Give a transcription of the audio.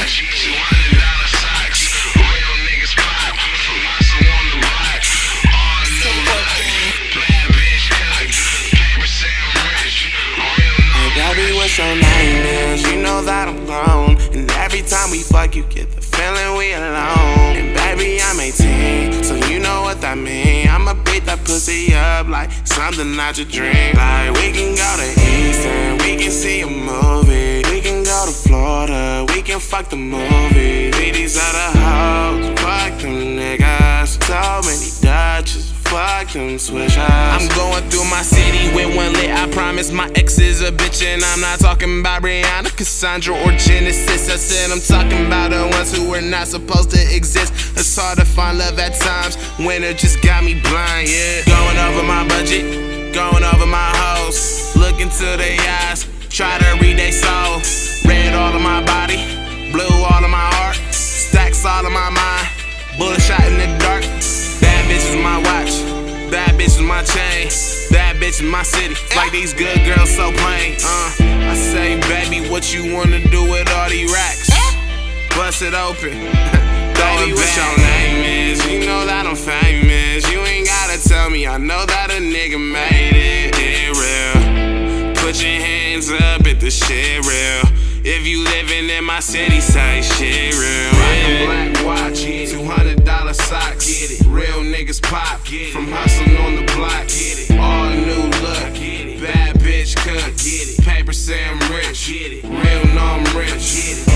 $200 socks. Real niggas pop. From hustle on the block. All new look. Bad bitch cook. Paper say I'm rich. Real Hey baby, what's your name is? You know that I'm grown. And every time we fuck, you get the feeling we alone. And baby, I'm 18, so you know what that mean. I'ma beat that pussy up like something out your dream. Like we can go to Easton, we can see a movie. We can go to Florida, we can fuck the movie. These other hoes, fuck them niggas. So many Dutches, fuck them switch ups. I'm going through my city with one lit. I promise my ex is a bitch, and I'm not talking about Rihanna, Cassandra, or Genesis. I said I'm talking about the ones who were not supposed to exist. It's hard to find love at times. Winter just got me blind, yeah. Going over my budget, going over my hoes. Look into their eyes, try to read their soul. Red all of my body, blue all of my heart. Stacks all of my mind, bullet shot in the dark. Bad bitch is my watch, bad bitch is my chain. Bad bitch in my city, like these good girls so plain. I say, baby, what you wanna do with all these racks? Bust it open, baby, what your name is? You know that I'm famous. You ain't gotta tell me, I know that a nigga made it. Get real, put your hands up if the shit real. If you living in my city, say shit real. Black watch, $200 socks. Get it. Real niggas pop, From hustling on the block. Get it. All new look, Get it. bad bitch cook, Get it. paper say I'm rich, Get it. real know I'm rich. Get it.